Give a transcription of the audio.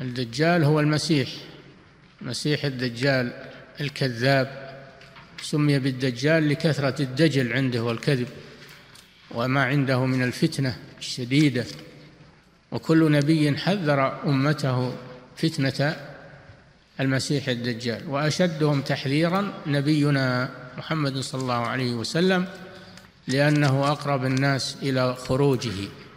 الدجال هو المسيح الدجال الكذاب، سمي بالدجال لكثرة الدجل عنده والكذب وما عنده من الفتنة الشديدة. وكل نبي حذر أمته فتنة المسيح الدجال، وأشدهم تحذيرا نبينا محمد صلى الله عليه وسلم، لأنه أقرب الناس إلى خروجه.